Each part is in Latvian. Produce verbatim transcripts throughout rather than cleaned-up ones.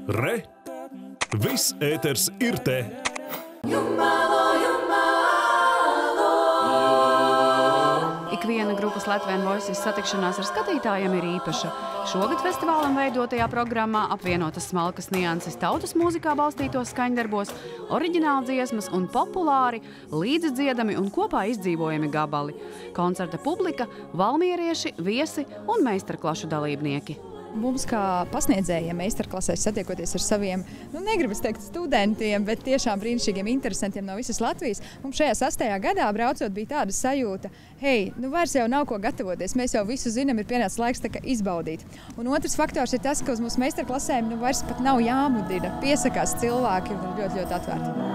Re! Viss ēters ir te! Ikviena grupas Latvian Voices satikšanās ar skatītājiem ir īpaša. Šogad festivālam veidotajā programmā apvienotas smalkas nianses tautas mūzikā balstītos skaņdarbos, oriģināli dziesmas un populāri, līdzdziedami un kopā izdzīvojami gabali. Koncerta publika, valmierieši, viesi un meistarklašu dalībnieki. Mums kā pasniedzējiem meistarklasēs satiekoties ar saviem, nu negribas teikt studentiem, bet tiešām brīnišķīgiem interesantiem no visas Latvijas, mums šajā sastajā gadā braucot bija tāda sajūta, hei, nu vairs jau nav ko gatavoties, mēs jau visu zinām, ir pienācis laiks tā kā izbaudīt. Un otrs faktors ir tas, ka uz mūsu meistarklasēm nu vairs pat nav jāmudina, piesakās cilvēki un ir ļoti, ļoti atvērti.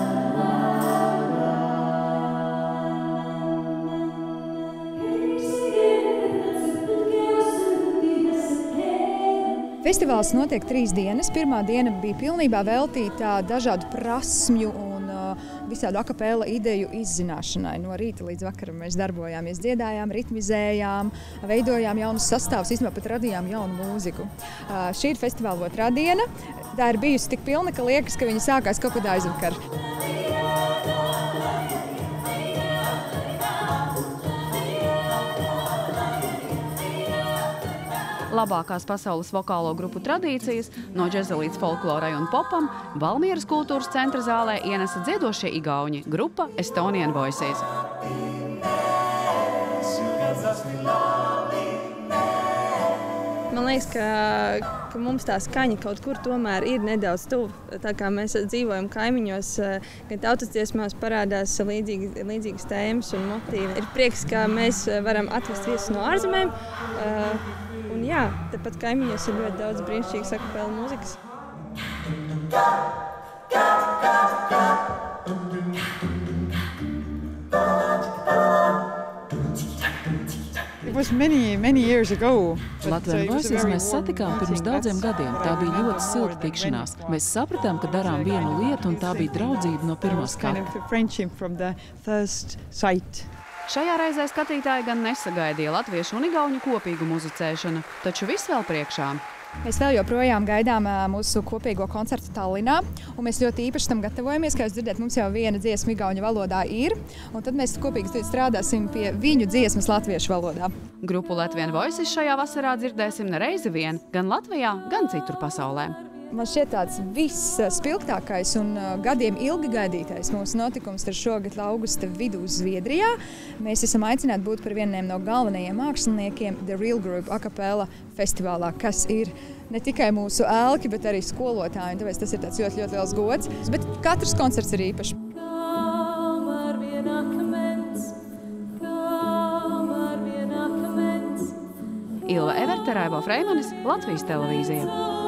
Festivāls notiek trīs dienas. Pirmā diena bija pilnībā veltīta dažādu prasmju un uh, visādu akapela ideju izzināšanai. No rīta līdz vakaram mēs darbojāmies, dziedājām, ritmizējām, veidojām jaunus sastāvus, īstenībā pat radījām jaunu mūziku. Uh, šī ir festivāla otrā diena. Tā ir bijusi tik pilna, ka liekas, ka viņa sākās kaut kad aizvakar. Labākās pasaules vokālo grupu tradīcijas, no džeza līdz folklorai un popam, Valmieras kultūras centra zālē ienesa dziedošie igauņi, grupa Estonian Voices. Man liekas, ka, ka mums tā skaņa kaut kur tomēr ir nedaudz tuva. Tā kā mēs dzīvojam kaimiņos, gan tautas dziesmās parādās līdzīgi, līdzīgas tēmas un motīvi. Ir prieks, ka mēs varam atvest viesus no ārzemēm. Un jā, tāpat kaimiņos ir ļoti daudz brīnišķīgas akapela mūzikas. It was many, many years ago. Latvian Voices mēs satikām pirms daudziem gadiem. Tā bija ļoti silta tikšanās. Mēs sapratām, ka darām vienu lietu, un tā bija draudzība no pirmā skata. Šajā reizē skatītāji gan nesagaidīja latviešu un igauņu kopīgu muzicēšanu, taču viss vēl priekšā. Mēs vēl joprojām gaidām mūsu kopīgo koncertu Tallinā, un mēs ļoti īpaši tam gatavojamies. Kā jūs dzirdat, mums jau viena dziesma igauņu valodā ir, un tad mēs kopīgi strādāsim pie viņu dziesmas latviešu valodā. Grupu Latvian Voices šajā vasarā dzirdēsim ne reizi vien, gan Latvijā, gan citur pasaulē. Man šķiet tāds viss spilgtākais un gadiem ilgi gaidītais mūsu notikums ir šogad augusta vidū Zviedrijā. Mēs esam aicināti būt par vieniem no galvenajiem māksliniekiem The Real Group akapela festivālā, kas ir ne tikai mūsu ēlki, bet arī skolotāji. Tāpēc tas ir tāds ļoti, ļoti liels gods. Bet katrs koncerts ir īpašs. Ilva Everte, Raivo Freimanis, Latvijas televīzija.